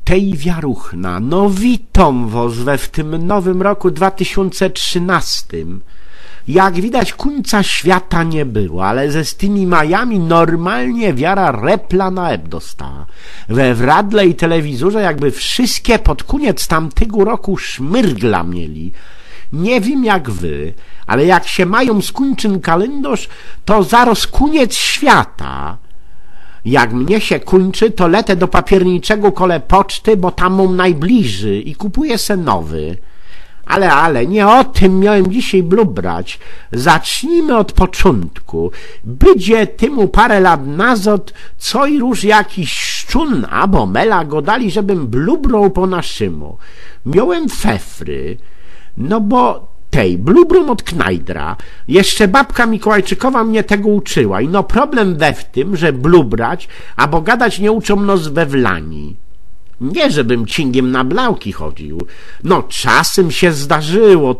Tej wiaruchna, no witam was w tym nowym roku 2013. Jak widać, końca świata nie było, ale ze z tymi majami normalnie wiara repla na eb dostała. W radle i telewizorze jakby wszystkie pod koniec tamtego roku szmyrgla mieli. Nie wiem jak wy, ale jak się mają skończyn kalendarz, to zaraz koniec świata. Jak mnie się kończy, to lecę do papierniczego kole poczty, bo tam mam najbliżej i kupuję se nowy. Ale, nie o tym miałem dzisiaj blubrać. Zacznijmy od początku. Będzie temu parę lat nazad, co i róż jakiś szczun albo mela go dali, żebym blubrał po naszymu. Miałem fefry, no bo blubrum od knajdra. Jeszcze babka Mikołajczykowa mnie tego uczyła i no problem w tym, że blubrać albo gadać nie uczą nos we wlani. Nie, żebym cingiem na blałki chodził. No czasem się zdarzyło,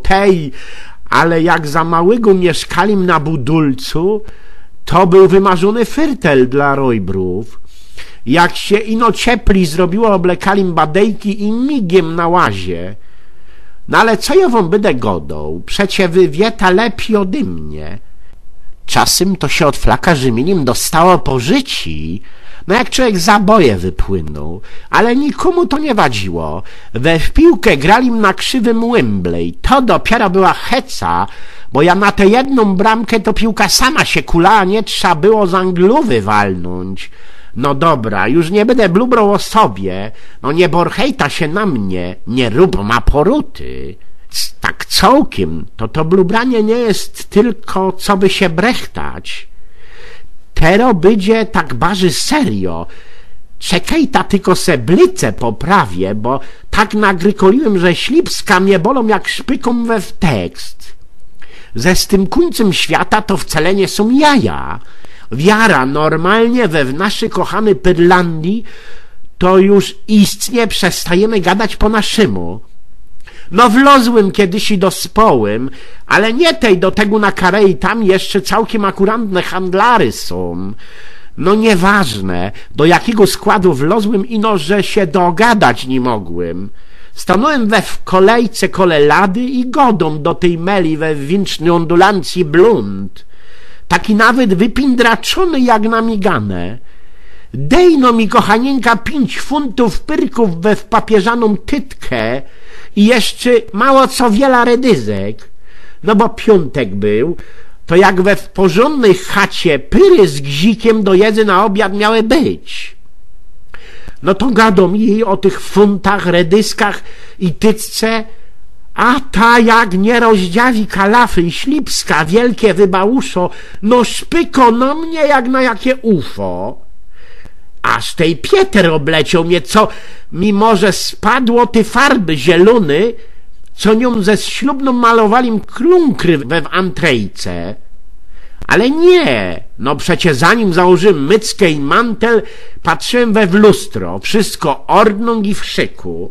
ale jak za małego mieszkalim na budulcu, to był wymarzony fyrtel dla rojbrów. Jak się ino ciepli zrobiło, oblekalim badejki i migiem na łazie. No ale co ja wam będę godał? Przecie wy wieta lepiej ode mnie. Czasem to się od flaka Rzymieniem dostało po życi. No jak człowiek zaboje wypłynął. Ale nikomu to nie wadziło. W piłkę gralim na krzywym Wembley. To dopiero była heca, bo ja na tę jedną bramkę to piłka sama się kulała, nie trzeba było z Anglówy walnąć. No dobra, już nie będę blubrał o sobie. No nie borhejta się na mnie, nie rób ma poruty. Tak całkiem, to blubranie nie jest tylko, co by się brechtać. Tero będzie tak barzy serio. Czekaj, ta tylko se blice poprawię, bo tak nagrykoliłem, że ślipska mnie bolą jak szpyką we w tekst. Ze z tym końcem świata to wcale nie są jaja. Wiara normalnie w naszej kochanej Pyrlandii to już istnie przestajemy gadać po naszemu. No wlozłem kiedyś i dospołem, ale nie do tego na Karei, tam jeszcze całkiem akuratne handlary są. No nieważne, do jakiego składu wlozłem ino, że się dogadać nie mogłem. Stanąłem w kolejce kole lady i godą do tej meli we wincznej ondulancji blunt. Taki nawet wypindraczony jak na migane. Dejno mi, kochanieńka, 5 funtów pyrków we wpapieżaną tytkę i jeszcze mało co wiele redyzek. No bo piątek był, to jak we w porządnej chacie pyry z gzikiem do jedzy na obiad miały być. No to gadam jej o tych funtach, redyskach i tytce, a ta jak nie rozdziawi kalafy i ślipska, wielkie wybałuszo, no szpyko na mnie jak na jakie UFO. Aż tej Pieter obleciał mnie, co mimo że spadło ty farby zielony, co nią ze ślubną malowalim klunkry we w antrejce. Ale nie, no przecie zanim założyłem myckę i mantel, patrzyłem w lustro, wszystko ordnąg i w szyku.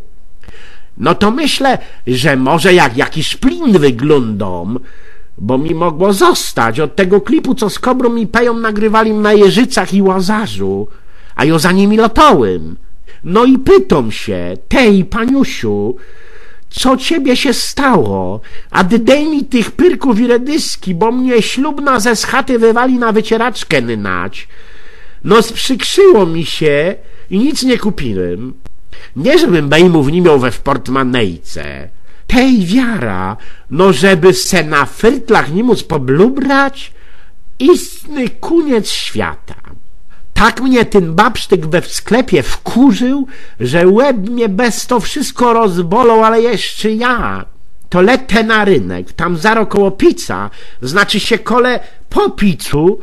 No to myślę, że może jak jakiś plin wyglądam, bo mi mogło zostać od tego klipu, co z Kobrą i Peją nagrywali na Jeżycach i Łazarzu, a ja za nimi latałem. No i pytam się, tej paniusiu, co ciebie się stało? A dej mi tych pyrków i redyski, bo mnie ślubna ze z chaty wywali na wycieraczkę nynać. No sprzykrzyło mi się i nic nie kupiłem. Nie żebym bejmów nie miał we w portmanejce. Tej wiara, no żeby se na fyrtlach nie móc poblubrać, istny koniec świata. Tak mnie ten babsztyk we w sklepie wkurzył, że łeb mnie bez to wszystko rozbolał, ale jeszcze ja. To lecę na rynek, tam zaro koło pizza, znaczy się kole po pizzu,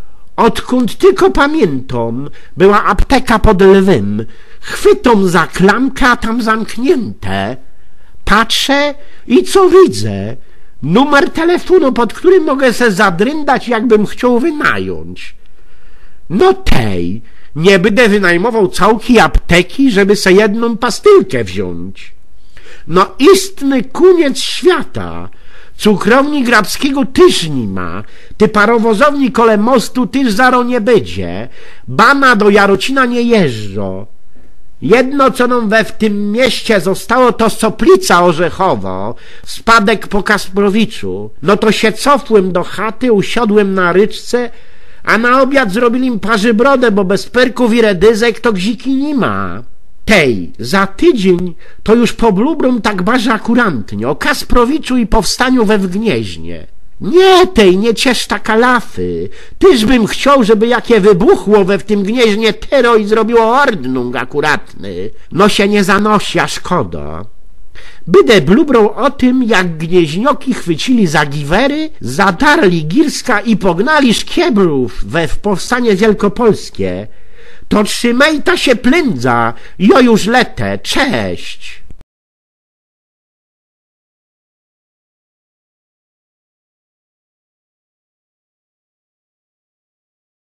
odkąd tylko pamiętam, była apteka pod Lwym. Chwytom za klamkę, a tam zamknięte. Patrzę i co widzę? Numer telefonu, pod którym mogę se zadryndać, jakbym chciał wynająć. No nie będę wynajmował całki apteki, żeby se jedną pastylkę wziąć. No istny koniec świata. Cukrowni Grabskiego tyż nie ma, ty parowozowni kole mostu tyż zaro nie będzie, bana do Jarocina nie jeżdżą. Jedno, co nam w tym mieście zostało, to Soplica Orzechowo, spadek po Kasprowiczu. No to się cofłem do chaty, usiadłem na ryczce, a na obiad zrobili im parzybrodę, bo bez perków i redyzek to gziki nie ma. Tej, za tydzień to już poblubrum tak bardzo akurantnie, o Kasprowiczu i powstaniu we Wgnieźnie. Nie tej, nie ciesz taka lafy. Tyżbym chciał, żeby jakie wybuchło we w tym Gnieźnie tero i zrobiło ordnung akuratny. No się nie zanosi, a szkoda. Bydę blubrą o tym, jak gnieźnioki chwycili za giwery, zadarli Girska i pognali szkiebrów we w powstanie wielkopolskie. To trzymaj ta się plędza, jo już letę, cześć.